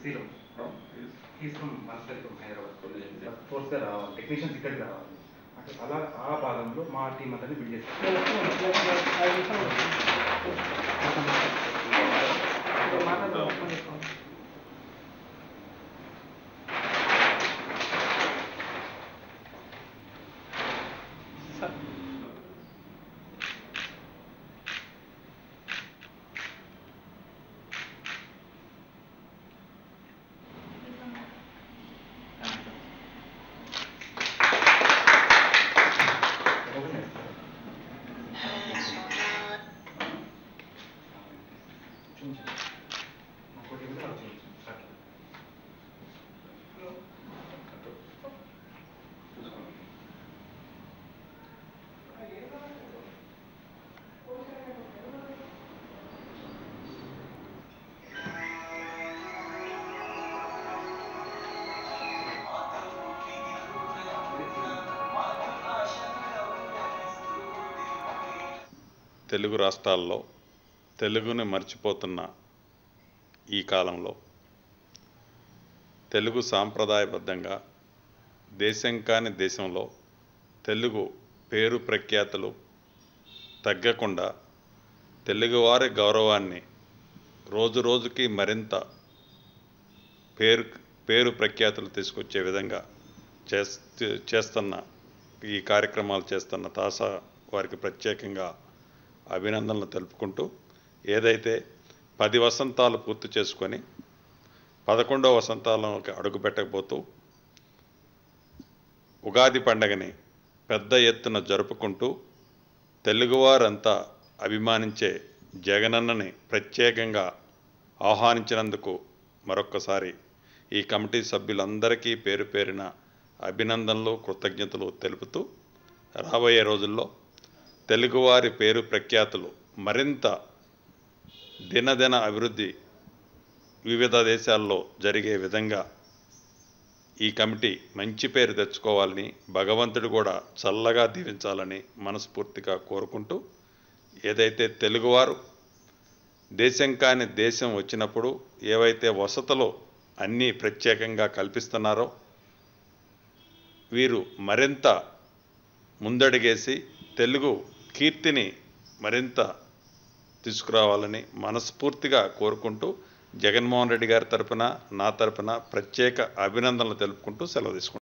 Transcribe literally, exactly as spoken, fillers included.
Sriram from is he's from మనసరి from Hyderabad ఫోర్స్గా రావాలి టెక్నీషియన్స్ ఇక్కడికి రావాలి అంటే అలా ఆ భాగంలో మా టీం అంతా బిల్డ్ చేస్తాం. తెలుగు రాష్ట్రాల్లో తెలుగుని మర్చిపోతున్న ఈ కాలంలో తెలుగు సాంప్రదాయబద్ధంగా దేశం కాని దేశంలో తెలుగు పేరు ప్రఖ్యాతులు తగ్గకుండా తెలుగువారి గౌరవాన్ని రోజు రోజుకి మరింత పేరు పేరు ప్రఖ్యాతులు తీసుకొచ్చే విధంగా చేస్తున్న ఈ కార్యక్రమాలు చేస్తున్న తాసా వారికి ప్రత్యేకంగా అభినందనలు తెలుపుకుంటూ ఏదైతే పది వసంతాలు పూర్తి చేసుకొని పదకొండవ వసంతాలలోకి అడుగుపెట్టకపోతూ ఉగాది పండగని పెద్ద ఎత్తున జరుపుకుంటూ తెలుగువారంతా అభిమానించే జగనన్నని ప్రత్యేకంగా ఆహ్వానించినందుకు మరొక్కసారి ఈ కమిటీ సభ్యులందరికీ పేరు పేరిన అభినందనలు కృతజ్ఞతలు తెలుపుతూ రాబోయే రోజుల్లో తెలుగువారి పేరు ప్రఖ్యాతులు మరింత దినదిన అభివృద్ధి వివిధ దేశాల్లో జరిగే విధంగా ఈ కమిటీ మంచి పేరు తెచ్చుకోవాలని భగవంతుడు కూడా చల్లగా దీవించాలని మనస్ఫూర్తిగా కోరుకుంటూ ఏదైతే తెలుగువారు దేశం కాని దేశం వచ్చినప్పుడు ఏవైతే వసతులు అన్నీ ప్రత్యేకంగా కల్పిస్తున్నారో వీరు మరింత ముందడుగేసి తెలుగు కీర్తిని మరింత తీసుకురావాలని మనస్ఫూర్తిగా కోరుకుంటూ జగన్మోహన్ రెడ్డి గారి తరపున నా తరపున ప్రత్యేక అభినందనలు తెలుపుకుంటూ సెలవు తీసుకుంటాను.